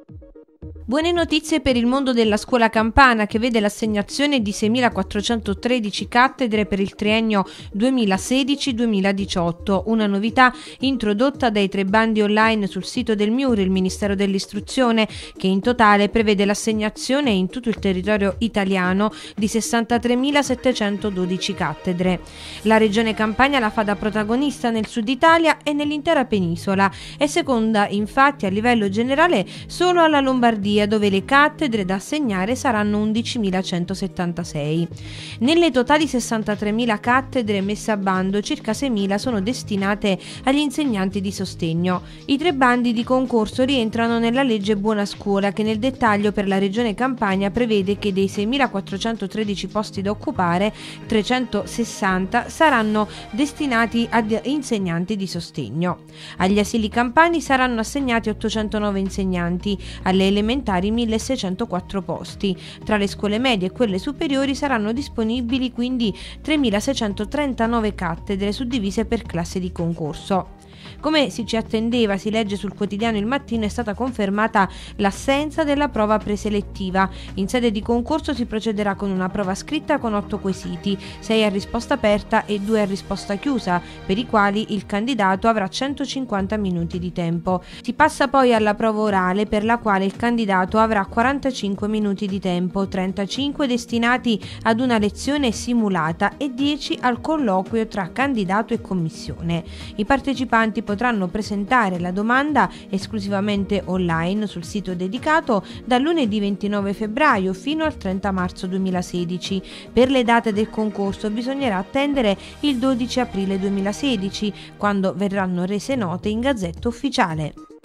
Buone notizie per il mondo della scuola campana, che vede l'assegnazione di 6.413 cattedre per il triennio 2016-2018, una novità introdotta dai 3 bandi online sul sito del MIUR, il Ministero dell'Istruzione, che in totale prevede l'assegnazione in tutto il territorio italiano di 63.712 cattedre. La Regione Campania la fa da protagonista nel Sud Italia e nell'intera penisola. È seconda infatti a livello generale solo alla Lombardia, dove le cattedre da assegnare saranno 11.176. Nelle totali 63.000 cattedre messe a bando, circa 6.000 sono destinate agli insegnanti di sostegno. I 3 bandi di concorso rientrano nella legge Buona Scuola, che nel dettaglio per la Regione Campania prevede che dei 6.413 posti da occupare, 360 saranno destinati ad insegnanti di sostegno. Agli asili campani saranno assegnati 809 insegnanti, alle elementari 1.604 posti. Tra le scuole medie e quelle superiori saranno disponibili quindi 3.639 cattedre suddivise per classe di concorso. Come si ci attendeva, si legge sul quotidiano Il Mattino, è stata confermata l'assenza della prova preselettiva. In sede di concorso si procederà con una prova scritta con 8 quesiti, 6 a risposta aperta e 2 a risposta chiusa, per i quali il candidato avrà 150 minuti di tempo. Si passa poi alla prova orale, per la quale il candidato avrà 45 minuti di tempo, 35 destinati ad una lezione simulata e 10 al colloquio tra candidato e commissione. I partecipanti potranno presentare la domanda esclusivamente online sul sito dedicato dal lunedì 29 febbraio fino al 30 marzo 2016. Per le date del concorso bisognerà attendere il 12 aprile 2016, quando verranno rese note in Gazzetta Ufficiale.